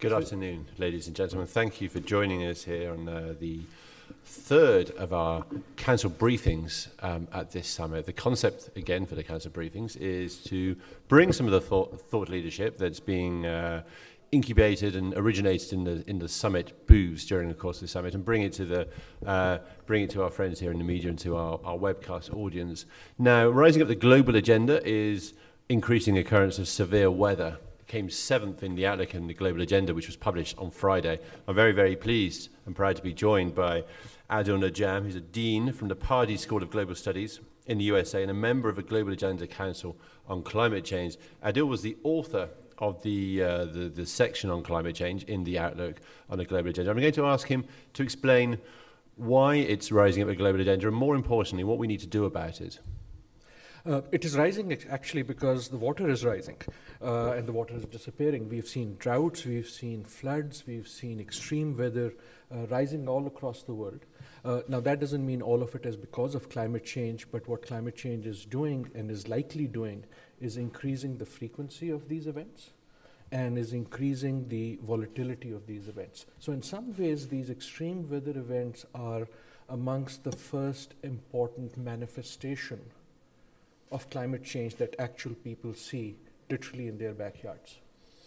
Good afternoon, ladies and gentlemen. Thank you for joining us here on the third of our council briefings at this summit. The concept, again, for the council briefings is to bring some of the thought leadership that's being incubated and originated in the summit booths during the course of the summit, and bring it to our friends here in the media and to our webcast audience. Now, rising up the global agenda is increasing occurrence of severe weather. Came seventh in the Outlook and the Global Agenda, which was published on Friday. I'm very, very pleased and proud to be joined by Adil Najam, who's a Dean from the Pardee School of Global Studies in the USA and a member of the Global Agenda Council on Climate Change. Adil was the author of the section on climate change in the Outlook on the Global Agenda. I'm going to ask him to explain why it's rising up the Global Agenda and, more importantly, what we need to do about it. It is rising actually because the water is rising and the water is disappearing. We've seen droughts, we've seen floods, we've seen extreme weather rising all across the world. Now that doesn't mean all of it is because of climate change, but what climate change is doing and is likely doing is increasing the frequency of these events and is increasing the volatility of these events. So in some ways, these extreme weather events are amongst the first important manifestation of climate change that actual people see literally in their backyards.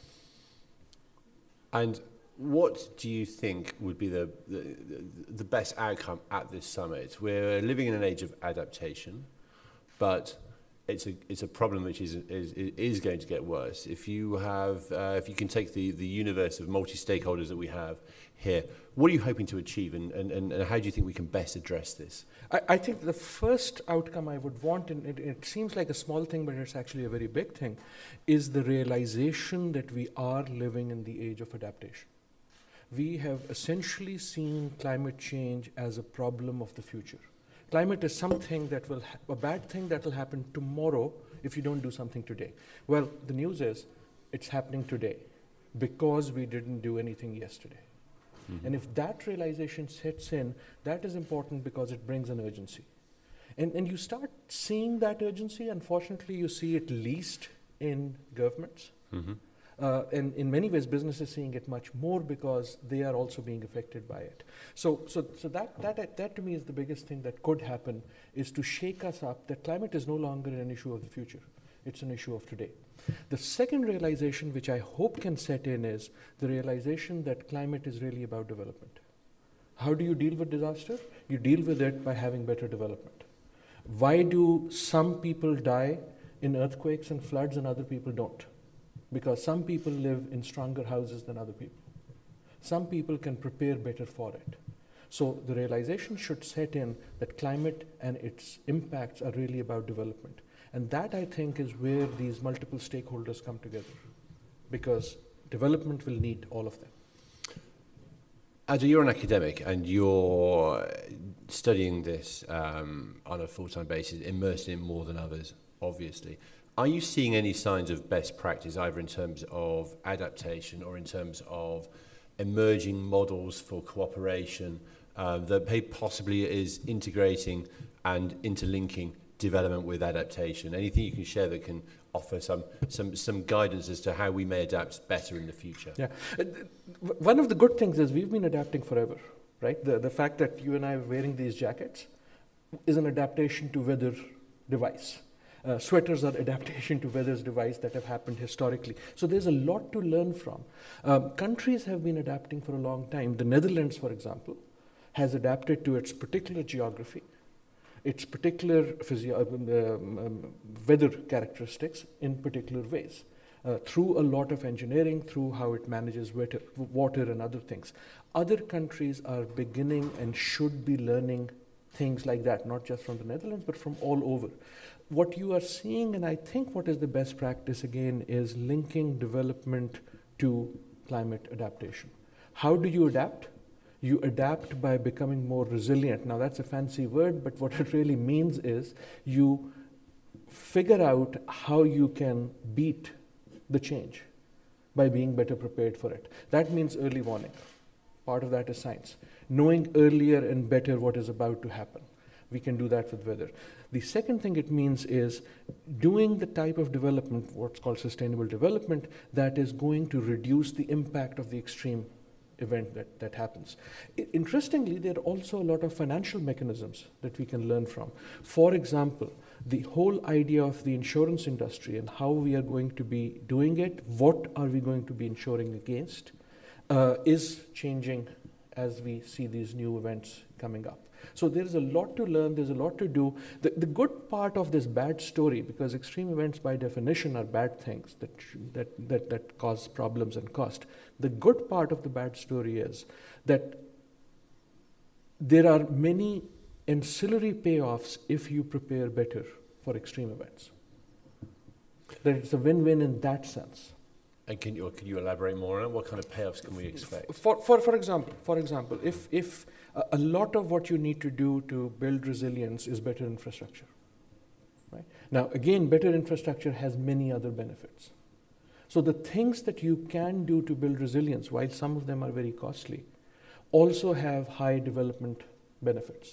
And what do you think would be the best outcome at this summit? We're living in an age of adaptation, but it's a problem which is going to get worse. If you can take the universe of multi-stakeholders that we have here, what are you hoping to achieve, and how do you think we can best address this? I think the first outcome I would want, and it seems like a small thing, but it's actually a very big thing, is the realization that we are living in the age of adaptation. We have essentially seen climate change as a problem of the future. Climate is something that will, a bad thing that will happen tomorrow if you don't do something today. Well, the news is it's happening today because we didn't do anything yesterday. Mm-hmm. And if that realization sets in, that is important because it brings an urgency. And you start seeing that urgency. Unfortunately, you see it least in governments. Mm-hmm. And in many ways, business is seeing it much more because they are also being affected by it. So that to me is the biggest thing that could happen, is to shake us up that climate is no longer an issue of the future. It's an issue of today. The second realization, which I hope can set in, is the realization that climate is really about development. How do you deal with disaster? You deal with it by having better development. Why do some people die in earthquakes and floods and other people don't? Because some people live in stronger houses than other people. Some people can prepare better for it. So the realization should set in that climate and its impacts are really about development. And that, I think, is where these multiple stakeholders come together, because development will need all of them. Adil, you're an academic and you're studying this on a full-time basis, immersed in more than others, obviously. Are you seeing any signs of best practice, either in terms of adaptation or in terms of emerging models for cooperation that possibly is integrating and interlinking development with adaptation? Anything you can share that can offer some guidance as to how we may adapt better in the future? Yeah, one of the good things is we've been adapting forever, right? The fact that you and I are wearing these jackets is an adaptation to weather device. Sweaters are adaptation to weather's device that have happened historically. So there's a lot to learn from. Countries have been adapting for a long time. The Netherlands, for example, has adapted to its particular geography, its particular weather characteristics in particular ways, through a lot of engineering, through how it manages water and other things. Other countries are beginning and should be learning things like that, not just from the Netherlands, but from all over. What you are seeing, and I think what is the best practice again, is linking development to climate adaptation. How do you adapt? You adapt by becoming more resilient. Now that's a fancy word, but what it really means is you figure out how you can beat the change by being better prepared for it. That means early warning. Part of that is science. Knowing earlier and better what is about to happen. We can do that with weather. The second thing it means is doing the type of development, what's called sustainable development, that is going to reduce the impact of the extreme event that happens. Interestingly, there are also a lot of financial mechanisms that we can learn from. For example, the whole idea of the insurance industry and how we are going to be doing it, what are we going to be insuring against, is changing as we see these new events coming up. So there's a lot to learn, there's a lot to do. The good part of this bad story, because extreme events by definition are bad things that cause problems and cost. The good part of the bad story is that there are many ancillary payoffs if you prepare better for extreme events. That it's a win-win in that sense. And can you elaborate more on it? What kind of payoffs can we expect? For example, if a lot of what you need to do to build resilience is better infrastructure, right? Now, again, better infrastructure has many other benefits. So the things that you can do to build resilience, while some of them are very costly, also have high development benefits.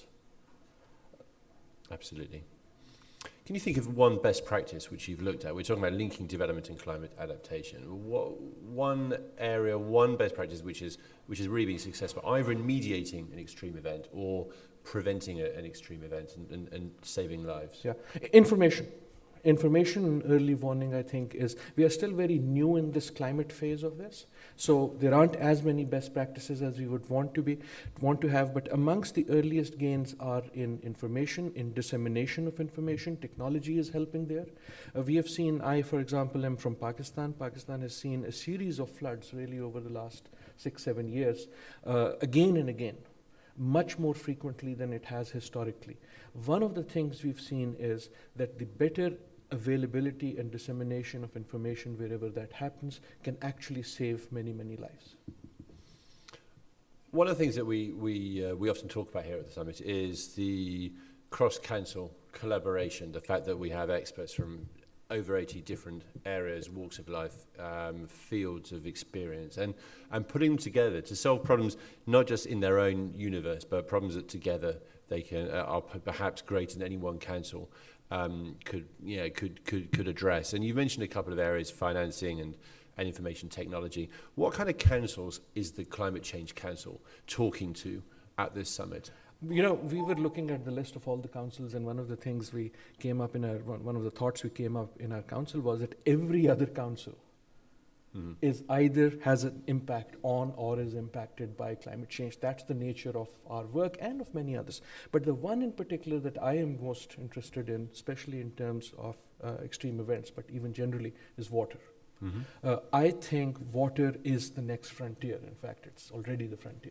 Absolutely. Can you think of one best practice which you've looked at? We're talking about linking development and climate adaptation. One area, one best practice which is really being successful, either in mediating an extreme event or preventing an extreme event and saving lives? Yeah, information and early warning, I think, we are still very new in this climate phase of this. So there aren't as many best practices as we would want to have, but amongst the earliest gains are in information, in dissemination of information. Technology is helping there. We have seen, for example, am from Pakistan. Pakistan has seen a series of floods really over the last 6-7 years, again and again, much more frequently than it has historically. One of the things we've seen is that the better availability and dissemination of information wherever that happens can actually save many, many lives. One of the things that we often talk about here at the summit is the cross-council collaboration, the fact that we have experts from over 80 different areas, walks of life, fields of experience, and putting them together to solve problems not just in their own universe, but problems that together they can are perhaps greater than any one council could address. And you mentioned a couple of areas, financing and information technology. What kind of councils is the Climate Change Council talking to at this summit? You know, we were looking at the list of all the councils, and one of the things we came up in one of the thoughts we came up in our council was that every other council is either has an impact on or is impacted by climate change. That's the nature of our work and of many others. But the one in particular that I am most interested in, especially in terms of extreme events, but even generally, is water. I think water is the next frontier. In fact, it's already the frontier.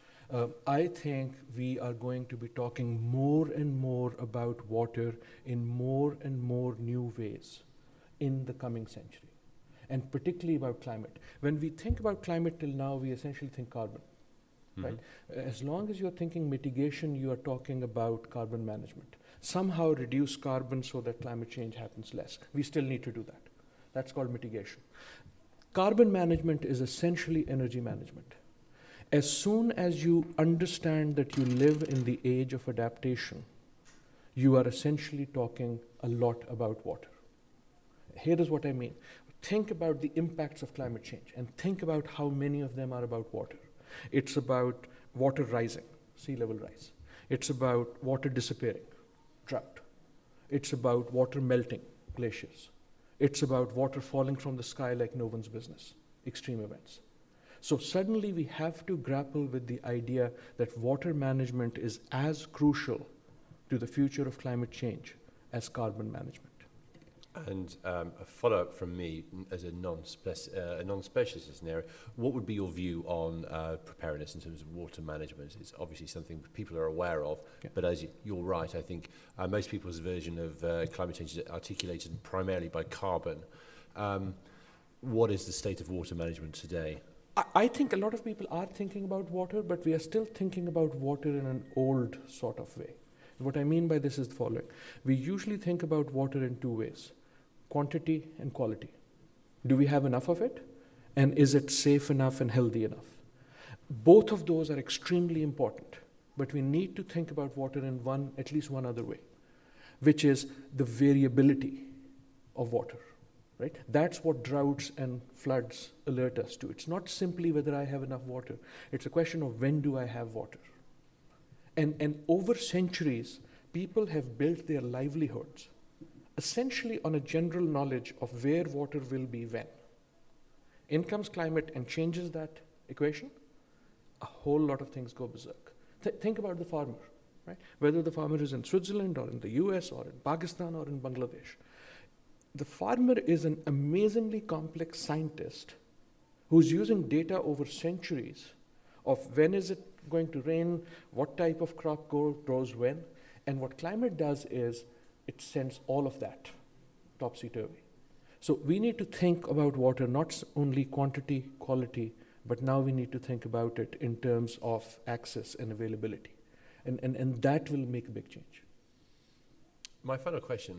I think we are going to be talking more and more about water in more and more new ways in the coming century, and particularly about climate. When we think about climate till now, we essentially think carbon, right? As long as you're thinking mitigation, you are talking about carbon management. Somehow reduce carbon so that climate change happens less. We still need to do that. That's called mitigation. Carbon management is essentially energy management. As soon as you understand that you live in the age of adaptation, you are essentially talking a lot about water. Here is what I mean. Think about the impacts of climate change and think about how many of them are about water. It's about water rising, sea level rise. It's about water disappearing, drought. It's about water melting, glaciers. It's about water falling from the sky like no one's business, extreme events. So suddenly we have to grapple with the idea that water management is as crucial to the future of climate change as carbon management. And a follow-up from me as a non-specialist in this area, what would be your view on preparedness in terms of water management? It's obviously something people are aware of, but as you're right, I think most people's version of climate change is articulated primarily by carbon. What is the state of water management today? I think a lot of people are thinking about water, but we are still thinking about water in an old sort of way. What I mean by this is the following. We usually think about water in two ways: quantity and quality. Do we have enough of it? And is it safe enough and healthy enough? Both of those are extremely important. but we need to think about water in at least one other way, which is the variability of water, right? That's what droughts and floods alert us to. It's not simply whether I have enough water. It's a question of when do I have water. And over centuries, people have built their livelihoods essentially on a general knowledge of where water will be when. In comes climate and changes that equation, a whole lot of things go berserk. Think about the farmer, right? Whether the farmer is in Switzerland or in the US or in Pakistan or in Bangladesh. The farmer is an amazingly complex scientist who's using data over centuries of when is it going to rain, what type of crop grows when, and what climate does is it sends all of that topsy-turvy. So we need to think about water not only quantity, quality, but now we need to think about it in terms of access and availability. And that will make a big change. My final question.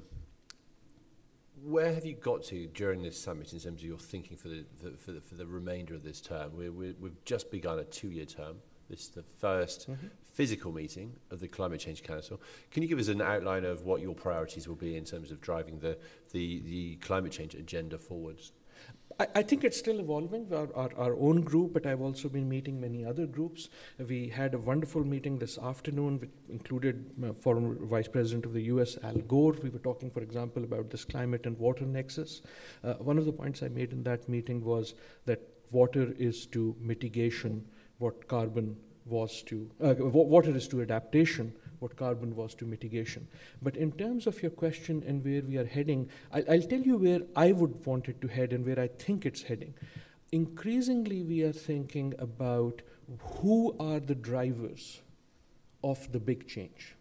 Where have you got to during this summit in terms of your thinking for the remainder of this term? We've just begun a 2-year term. This is the first physical meeting of the Climate Change Council. Can you give us an outline of what your priorities will be in terms of driving the climate change agenda forwards? I think it's still evolving, our own group, but I've also been meeting many other groups. We had a wonderful meeting this afternoon, which included former Vice President of the US, Al Gore. We were talking, for example, about this climate and water nexus. One of the points I made in that meeting was that water is to mitigation what carbon was to, water is to adaptation what carbon was to mitigation. But in terms of your question and where we are heading, I'll tell you where I would want it to head and where I think it's heading. Increasingly, we are thinking about who are the drivers of the big change.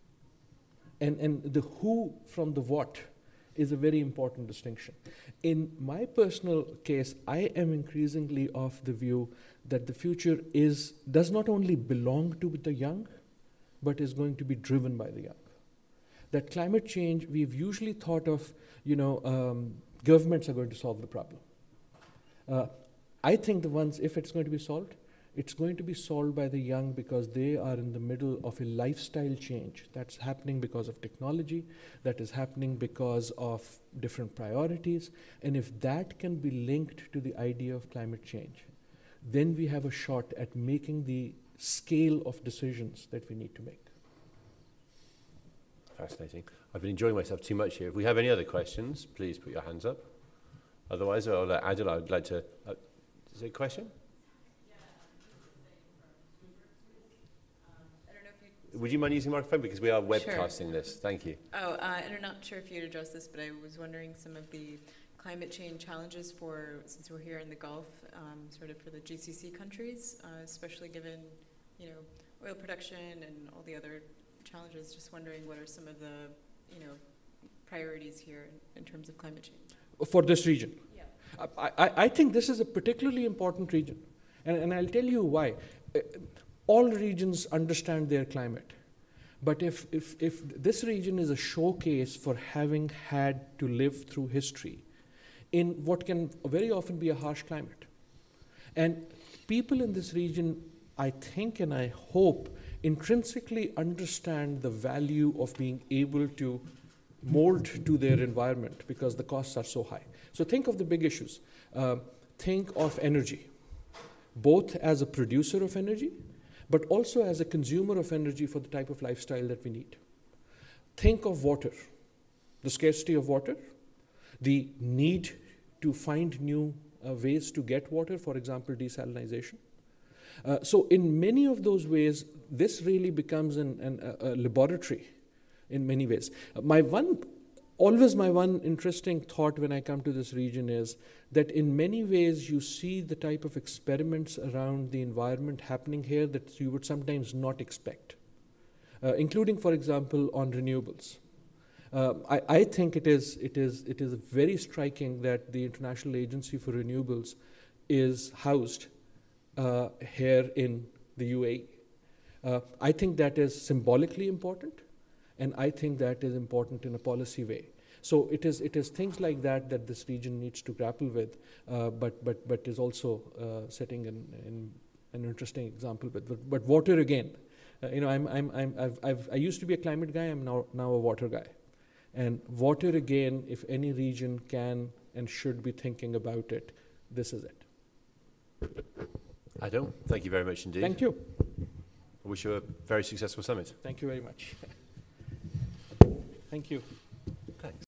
And the who from the what is a very important distinction. In my personal case, I am increasingly of the view that the future does not only belong to the young, but is going to be driven by the young. That climate change, we've usually thought of, governments are going to solve the problem. I think if it's going to be solved, it's going to be solved by the young because they are in the middle of a lifestyle change that's happening because of technology, that is happening because of different priorities. And if that can be linked to the idea of climate change, then we have a shot at making the scale of decisions that we need to make. Fascinating. I've been enjoying myself too much here. If we have any other questions, please put your hands up. Otherwise, I'll let Adil, I'd like to... is there a question? Yeah, I don't know if you... Would you mind using the microphone? Because we are webcasting this. Thank you. Oh, I'm not sure if you'd address this, but I was wondering some of the climate change challenges since we're here in the Gulf, sort of for the GCC countries, especially given, oil production and all the other challenges. Just wondering what are some of the, priorities here in terms of climate change? For this region? Yeah. I think this is a particularly important region. And I'll tell you why. All regions understand their climate. But if this region is a showcase for having had to live through history in what can very often be a harsh climate. And people in this region, I think and I hope, intrinsically understand the value of being able to mold to their environment because the costs are so high. So think of the big issues. Think of energy, both as a producer of energy, but also as a consumer of energy for the type of lifestyle that we need. Think of water, the scarcity of water, the need to find new ways to get water, for example, desalinization. So in many of those ways, this really becomes a laboratory in many ways. My one interesting thought when I come to this region is that in many ways you see the type of experiments around the environment happening here that you would sometimes not expect, including, for example, on renewables. I think it is very striking that the International Agency for Renewables is housed here in the UAE. I think that is symbolically important, and I think that is important in a policy way. So it is things like that this region needs to grapple with, but is also setting an interesting example with. But water again, I used to be a climate guy. I'm now a water guy, and water again. If any region can and should be thinking about it, this is it. Adil, thank you very much indeed. Thank you. I wish you a very successful summit. Thank you very much. Thank you.